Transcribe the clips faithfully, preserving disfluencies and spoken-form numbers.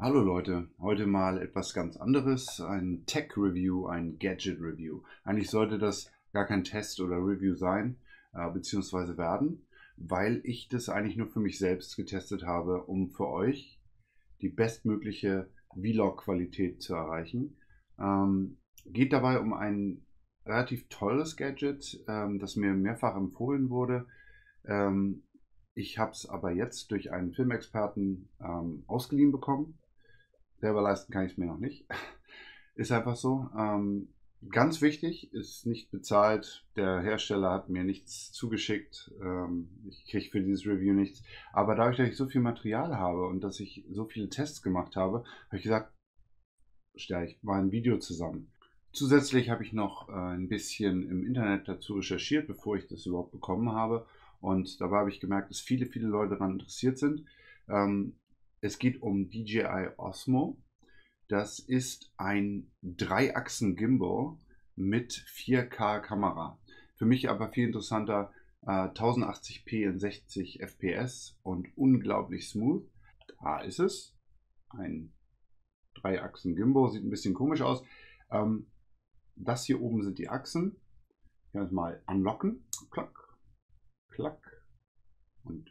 Hallo Leute, heute mal etwas ganz anderes, ein Tech-Review, ein Gadget-Review. Eigentlich sollte das gar kein Test oder Review sein, äh, beziehungsweise werden, weil ich das eigentlich nur für mich selbst getestet habe, um für euch die bestmögliche Vlog-Qualität zu erreichen. Ähm, geht dabei um ein relativ teures Gadget, ähm, das mir mehrfach empfohlen wurde. Ähm, ich habe es aber jetzt durch einen Filmexperten ähm, ausgeliehen bekommen. Selber leisten kann ich es mir noch nicht. Ist einfach so. Ähm, ganz wichtig, ist nicht bezahlt. Der Hersteller hat mir nichts zugeschickt. Ähm, ich kriege für dieses Review nichts. Aber dadurch, dass ich so viel Material habe und dass ich so viele Tests gemacht habe, habe ich gesagt, stelle ich mal ein Video zusammen. Zusätzlich habe ich noch äh, ein bisschen im Internet dazu recherchiert, bevor ich das überhaupt bekommen habe. Und dabei habe ich gemerkt, dass viele, viele Leute daran interessiert sind. Ähm, es geht um D J I Osmo. Das ist ein Dreiachsen-Gimbal mit vier K Kamera. Für mich aber viel interessanter, äh, tausendachtzig p in sechzig F P S und unglaublich smooth. Da ist es. Ein Dreiachsen-Gimbal, sieht ein bisschen komisch aus. Ähm, das hier oben sind die Achsen. Ich kann das mal unlocken. Klack, klack und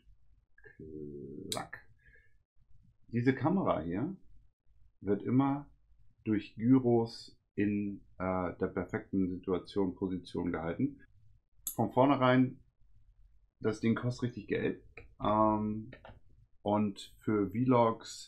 klack. Diese Kamera hier wird immer durch Gyros in äh, der perfekten Situation, Position gehalten. Von vornherein, das Ding kostet richtig Geld. Ähm, und für Vlogs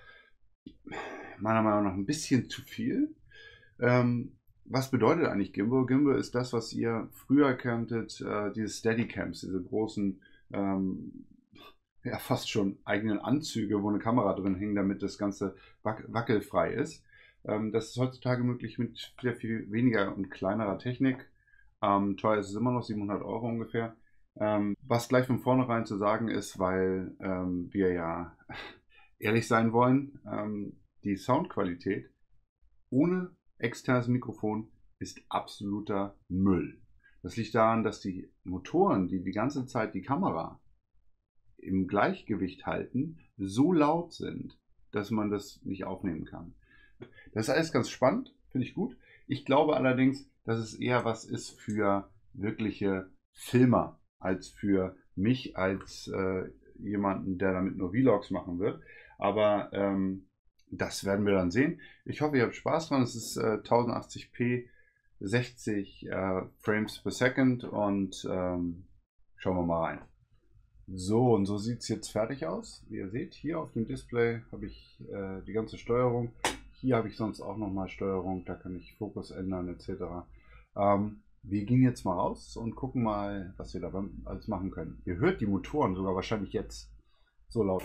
meiner Meinung nach ein bisschen zu viel. Ähm, was bedeutet eigentlich Gimbal? Gimbal ist das, was ihr früher kanntet, äh, diese Steadicams, diese großen, ähm, ja fast schon eigenen Anzüge, wo eine Kamera drin hängt, damit das Ganze wac wackelfrei ist. Ähm, das ist heutzutage möglich mit sehr viel weniger und kleinerer Technik. Ähm, teuer ist es immer noch, siebenhundert Euro ungefähr. Ähm, was gleich von vornherein zu sagen ist, weil ähm, wir ja ehrlich sein wollen, ähm, die Soundqualität ohne externes Mikrofon ist absoluter Müll. Das liegt daran, dass die Motoren, die die ganze Zeit die Kamera im Gleichgewicht halten, so laut sind, dass man das nicht aufnehmen kann. Das ist alles ganz spannend, finde ich gut. Ich glaube allerdings, dass es eher was ist für wirkliche Filmer, als für mich als äh, jemanden, der damit nur Vlogs machen wird. Aber ähm, das werden wir dann sehen. Ich hoffe, ihr habt Spaß dran. Es ist äh, tausendachtzig p, sechzig äh, Frames per Second und ähm, schauen wir mal rein. So, und so sieht es jetzt fertig aus. Wie ihr seht, hier auf dem Display habe ich äh, die ganze Steuerung. Hier habe ich sonst auch nochmal Steuerung, da kann ich Fokus ändern et cetera. Ähm, wir gehen jetzt mal raus und gucken mal, was wir da alles machen können. Ihr hört die Motoren sogar wahrscheinlich jetzt so laut.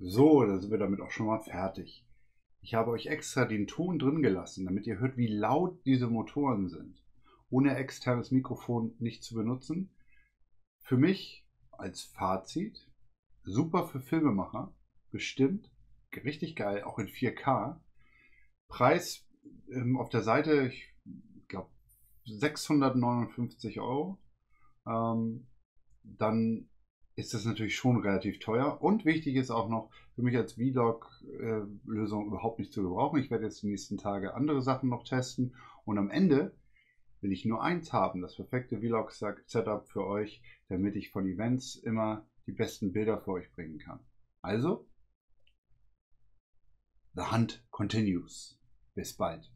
So, dann sind wir damit auch schon mal fertig. Ich habe euch extra den Ton drin gelassen, damit ihr hört, wie laut diese Motoren sind. Ohne externes Mikrofon nicht zu benutzen. Für mich als Fazit, super für Filmemacher, bestimmt, richtig geil, auch in vier K. Preis ähm, auf der Seite, ich glaube, sechshundertneunundfünfzig Euro. Ähm, dann ist das natürlich schon relativ teuer. Und wichtig ist auch noch, für mich als Vlog-Lösung überhaupt nicht zu gebrauchen. Ich werde jetzt die nächsten Tage andere Sachen noch testen. Und am Ende will ich nur eins haben, das perfekte Vlog-Setup für euch, damit ich von Events immer die besten Bilder für euch bringen kann. Also, the hunt continues. Bis bald.